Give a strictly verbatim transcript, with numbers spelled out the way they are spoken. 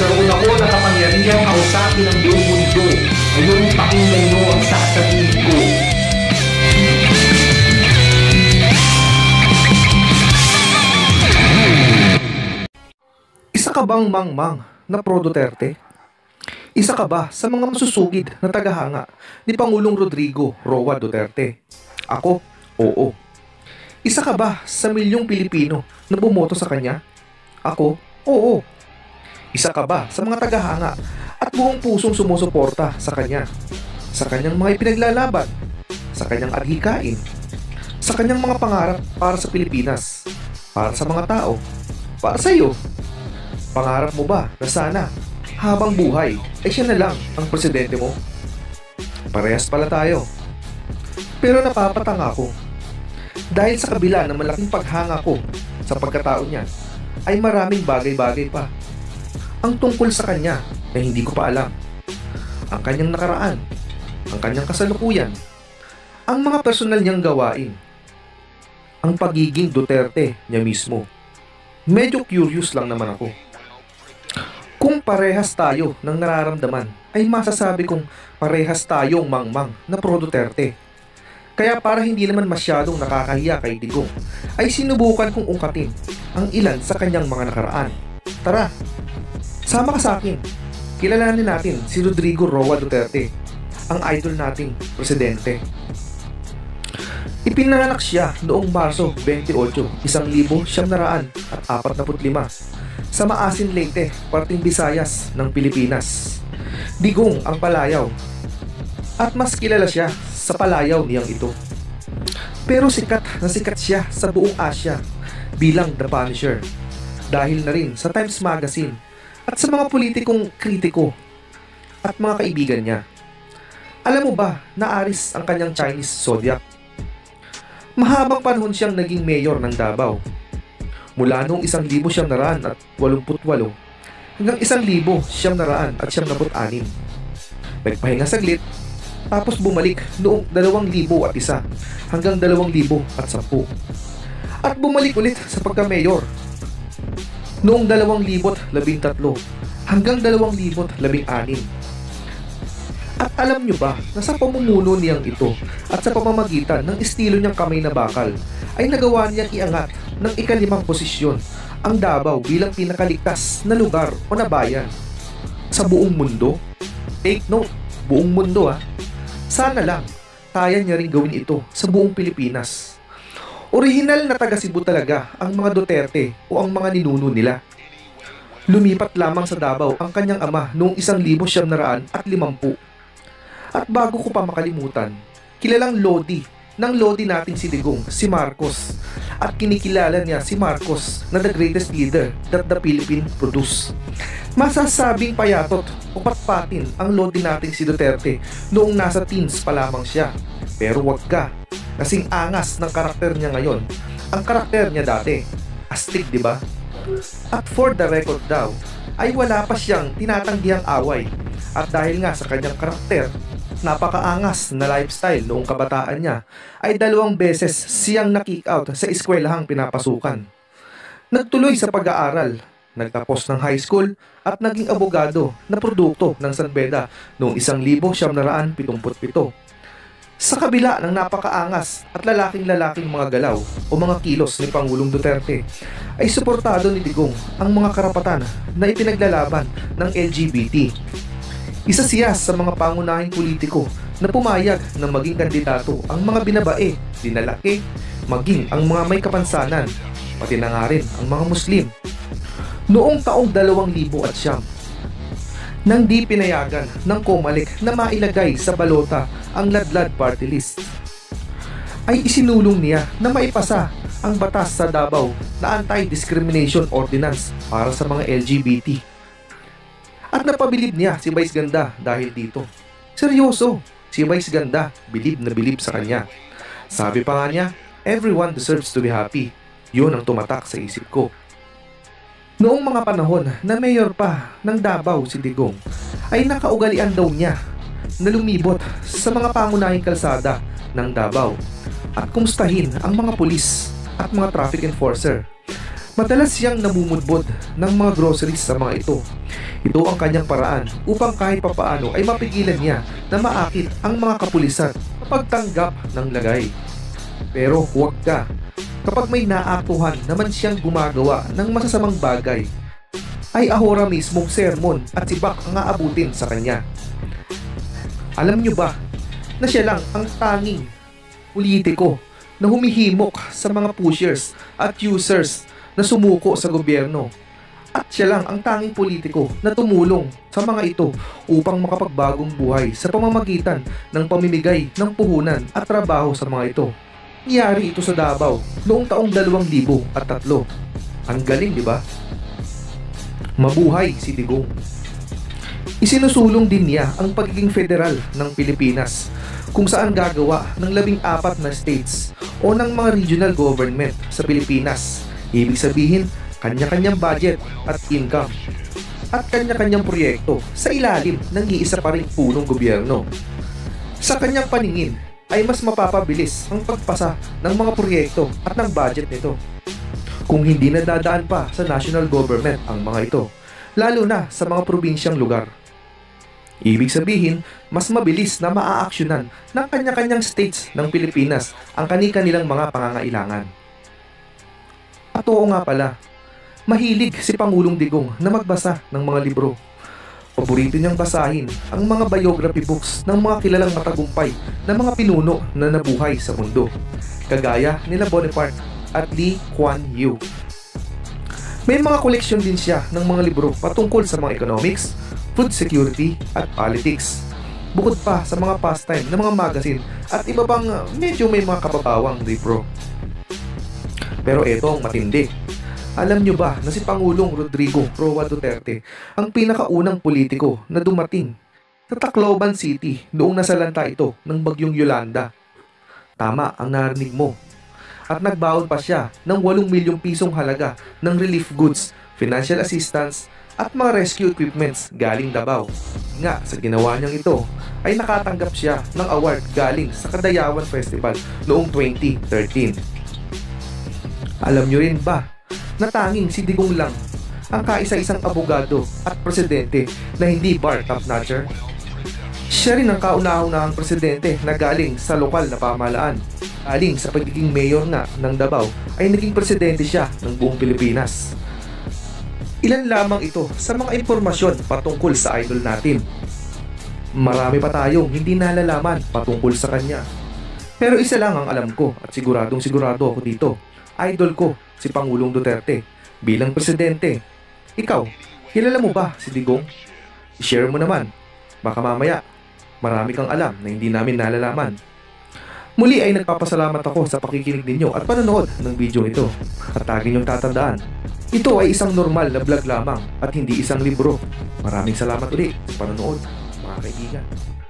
Nagkaroon ako ng kapangyarihang kausapin ng buong mundo. Ngayon, pakinggan nyo ang sasabihin ko. Isa ka bang mangmang na pro Duterte? Isa ka ba sa mga masusugid na tagahanga ni Pangulong Rodrigo Roa Duterte? Ako, oo. Isa ka ba sa milyong Pilipino na bumoto sa kanya? Ako, oo. Isa ka ba sa mga tagahanga at buong pusong sumusuporta sa kanya? Sa kanyang mga ipinaglalaban? Sa kanyang adhikain? Sa kanyang mga pangarap para sa Pilipinas? Para sa mga tao? Para sa iyo? Pangarap mo ba na sana habang buhay ay siya na lang ang presidente mo? Parehas pala tayo. Pero napapatanga ako dahil sa kabila ng malaking paghanga ko sa pagkatao niya ay maraming bagay-bagay pa ang tungkol sa kanya na hindi ko pa alam. Ang kanyang nakaraan, ang kanyang kasalukuyan, ang mga personal niyang gawain, ang pagiging Duterte niya mismo. Medyo curious lang naman ako. Kung parehas tayo ng nararamdaman, ay masasabi kong parehas tayong mangmang na pro Duterte. Kaya para hindi naman masyadong nakakahiya kay Digong, ay sinubukan kong ungkatin ang ilan sa kanyang mga nakaraan. Tara, sama ka sa akin. Kilalanin natin si Rodrigo Roa Duterte, ang idol nating presidente. Ipinanganak siya noong Marso twenty-eight, isang libo siyam naraan at apat na put lima sa Maasin, Leyte, parting Visayas ng Pilipinas. Digong ang palayaw at mas kilala siya sa palayaw niyang ito. Pero sikat na sikat siya sa buong Asya bilang The Punisher dahil na rin sa Times Magazine at sa mga politikong kritiko at mga kaibigan niya. Alam mo ba na aris ang kanyang Chinese zodiac? Mahabang panahon siyang naging mayor ng Davao. Mula noong isang libo siyam naraan at walumput walo hanggang isang libo siyam naraan at siyam naput anim. Nagpahinga saglit, tapos bumalik noong dalawang libo at isa hanggang dalawang libo at sampu. At bumalik ulit sa pagka-mayor noong dalawang libo at labing tatlo hanggang dalawang libo at labing anim. At alam nyo ba na sa pamumuno niyang ito at sa pamamagitan ng estilo niyang kamay na bakal ay nagawa niyang iangat ng ikalimang posisyon ang Davao bilang pinakaligtas na lugar o na bayan sa buong mundo? Take note, buong mundo ah. Sana lang kaya niya rin gawin ito sa buong Pilipinas. Orihinal na taga Cebu talaga ang mga Duterte o ang mga ninuno nila. Lumipat lamang sa Davao ang kanyang ama noong isang libo siyam naraan at limampu. At bago ko pa makalimutan, kilalang Lodi ng Lodi nating si Digong, si Marcos. At kinikilala niya si Marcos na the greatest leader that the Philippines produce. Masasabing payatot o patpatin ang Lodi nating si Duterte noong nasa teens pa lamang siya. Pero wag ka, kasing angas ng karakter niya ngayon. Ang karakter niya dati, astig, di ba? At for the record daw, ay wala pa siyang tinatanggiang away. At dahil nga sa kanyang karakter, napakaangas na lifestyle noong kabataan niya, ay dalawang beses siyang na-kick out sa eskwelahang pinapasukan. Nagtuloy sa pag-aaral, nagtapos ng high school at naging abogado na produkto ng San Beda noong isang libo siyam naraan pitumput pito. Sa kabila ng napakaangas at lalaking-lalaking mga galaw o mga kilos ni Pangulong Duterte, ay suportado ni Digong ang mga karapatan na ipinaglalaban ng L G B T. Isa siya sa mga pangunahing politiko na pumayag na maging kandidato ang mga binabae, dinalaki, maging ang mga may kapansanan, pati na nga rin ang mga Muslim. Noong taong dalawang libo at siyam, nang di pinayagan ng COMELEC na mailagay sa balota ang Ladlad Party List, ay isinulong niya na maipasa ang batas sa Davao na Anti-Discrimination Ordinance para sa mga L G B T. At napabilib niya si Vice Ganda dahil dito. Seryoso, si Vice Ganda bilib na bilib sa kanya. Sabi pa nga niya, everyone deserves to be happy. Yun ang tumatak sa isip ko. Noong mga panahon na mayor pa ng Davao si Digong, ay nakaugalian daw niya na lumibot sa mga pangunahing kalsada ng Davao at kumustahin ang mga pulis at mga traffic enforcer. Madalas siyang namumudbod ng mga groceries sa mga ito. Ito ang kanyang paraan upang kahit papaano ay mapigilan niya na maakit ang mga kapulisan kapag tanggap ng lagay. Pero huwag ka. Kapag may naaktuhan naman siyang gumagawa ng masasamang bagay, ay ahora mismong sermon at sibak ang aabutin sa kanya. Alam niyo ba na siya lang ang tanging politiko na humihimok sa mga pushers at users na sumuko sa gobyerno? At siya lang ang tanging politiko na tumulong sa mga ito upang makapagbagong buhay sa pamamagitan ng pamimigay ng puhunan at trabaho sa mga ito. Nangyari ito sa Davao noong taong dalawang libo at tatlo. Ang galing, di ba? Mabuhay si Digong. Isinusulong din niya ang pagiging federal ng Pilipinas, kung saan gagawa ng labing apat na states o ng mga regional government sa Pilipinas. Ibig sabihin, kanya-kanyang budget at income at kanya-kanyang proyekto sa ilalim ng iisa pa ring punong gobyerno. Sa kanyang paningin ay mas mapapabilis ang pagpasa ng mga proyekto at ng budget nito kung hindi nadadaan pa sa national government ang mga ito, lalo na sa mga probinsyang lugar. Ibig sabihin, mas mabilis na maaaksyonan ng kanya-kanyang states ng Pilipinas ang kani-kanilang mga pangangailangan. At oo nga pala, mahilig si Pangulong Digong na magbasa ng mga libro. Paborito niyang basahin ang mga biography books ng mga kilalang matagumpay na mga pinuno na nabuhay sa mundo, kagaya nila Bonaparte at Lee Kuan Yew. May mga koleksyon din siya ng mga libro patungkol sa mga economics, food security at politics. Bukod pa sa mga pastime ng mga magazine at iba pang medyo may mga kababawang libro. Pero eto ang matindi. Alam nyo ba na si Pangulong Rodrigo Roa Duterte ang pinakaunang politiko na dumating sa Tacloban City noong nasalanta ito ng bagyong Yolanda? Tama ang narinig mo. At nagbaon pa siya ng walong milyong pisong halaga ng relief goods, financial assistance at mga rescue equipments galing Davao. Nga sa ginawa niyang ito ay nakatanggap siya ng award galing sa Kadayawan Festival noong twenty thirteen. Alam nyo rin ba na tanging si Digong lang ang kaisa-isang abogado at presidente na hindi bar top-notcher? Siya rin ang kauna-unahang presidente na galing sa lokal na pamahalaan. Galing sa pagiging mayor na ng Davao ay naging presidente siya ng buong Pilipinas. Ilan lamang ito sa mga impormasyon patungkol sa idol natin. Marami pa tayong hindi nalalaman patungkol sa kanya. Pero isa lang ang alam ko at siguradong sigurado ako dito. Idol ko si Pangulong Duterte bilang presidente. Ikaw, kilala mo ba si Digong? I-share mo naman. Baka mamaya, marami kang alam na hindi namin nalalaman. Muli ay nagpapasalamat ako sa pakikinig ninyo at panonood ng video ito. At lagi niyong tatandaan, ito ay isang normal na vlog lamang at hindi isang libro. Maraming salamat ulit sa panonood, mga kaibigan.